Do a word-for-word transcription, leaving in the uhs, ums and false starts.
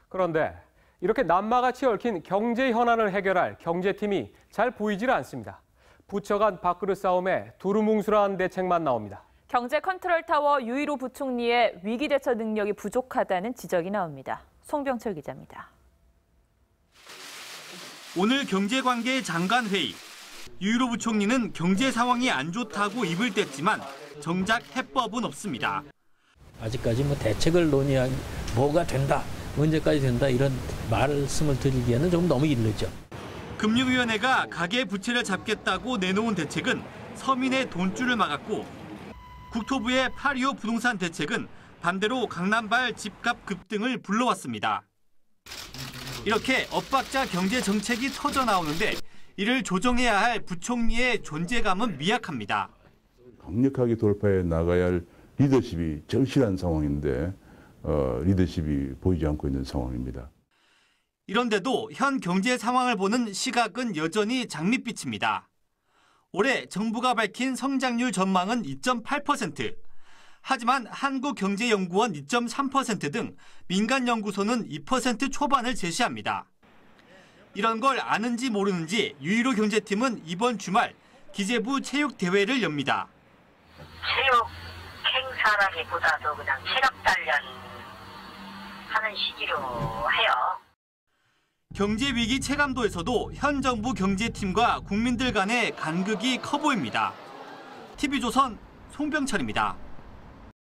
그런데 이렇게 남마같이 얽힌 경제 현안을 해결할 경제팀이 잘 보이질 않습니다. 부처 간 밥그릇 싸움에 두루뭉술한 대책만 나옵니다. 경제 컨트롤 타워 유일호 부총리의 위기 대처 능력이 부족하다는 지적이 나옵니다. 송병철 기자입니다. 오늘 경제관계 장관회의. 유일호 부총리는 경제 상황이 안 좋다고 입을 뗐지만 정작 해법은 없습니다. 아직까지 뭐 대책을 논의한 뭐가 된다, 언제까지 된다 이런 말씀을 드리기에는 좀 너무 이르죠. 금융위원회가 가계 부채를 잡겠다고 내놓은 대책은 서민의 돈줄을 막았고 국토부의 팔이오 부동산 대책은 반대로 강남발 집값 급등을 불러왔습니다. 이렇게 엇박자 경제 정책이 터져 나오는데 이를 조정해야 할 부총리의 존재감은 미약합니다. 강력하게 돌파해 나가야 할 리더십이 절실한 상황인데 어, 리더십이 보이지 않고 있는 상황입니다. 이런데도 현 경제 상황을 보는 시각은 여전히 장밋빛입니다. 올해 정부가 밝힌 성장률 전망은 이 점 팔 퍼센트. 하지만 한국경제연구원 이 점 삼 퍼센트 등 민간 연구소는 이 퍼센트 초반을 제시합니다. 이런 걸 아는지 모르는지 유일호 경제팀은 이번 주말 기재부 체육대회를 엽니다. 체육 행사라기보다도 그냥 체력 단련하는 시기로 해요. 경제위기 체감도에서도 현 정부 경제팀과 국민들 간의 간극이 커 보입니다. 티비조선 송병철입니다.